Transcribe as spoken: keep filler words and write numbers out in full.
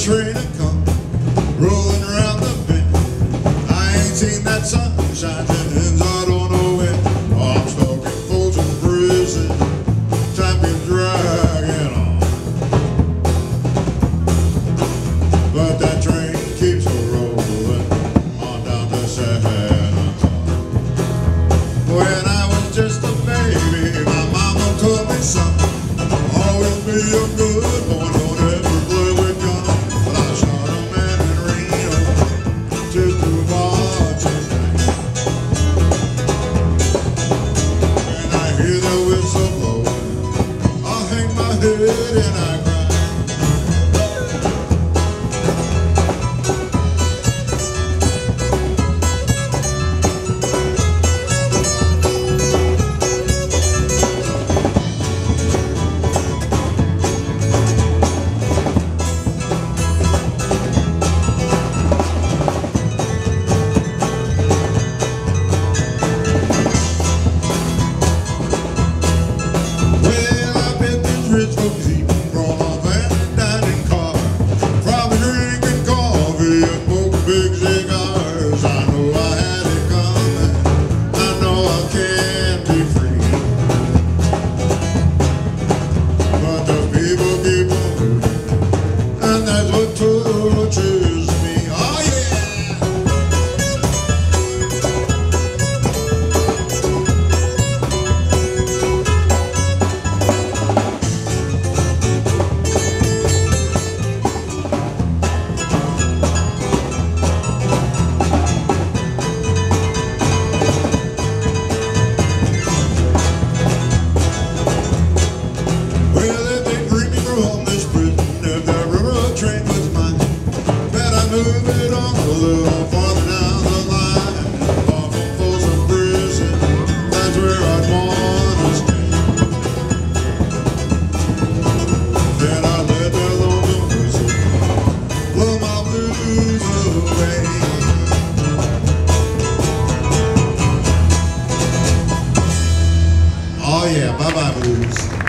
train a come rolling around the bend. I ain't seen that sunshine since I don't know when. Oh, I'm stuck in Folsom Prison, time keeps dragging on. But that train keeps a rolling on down to San Antonio. When I was just a baby, my mama told me, son, always be a good boy, don't ever play with guns. But I shot a man in Reno just to watch his name. When I hear the whistle blowing, I hang my head and I cry. Rich folks eating from a van and dining car, probably drinking coffee and smoking big cigars. I know I had it coming, I know I can't be free, but the people keep on moving, and that's what tortures me. Oh yeah! Move it on a little farther down the line, far from Folsom Prison, that's where I'd wanna stay. Then I let that lonesome whistle blow my blues away. Oh yeah, bye-bye blues.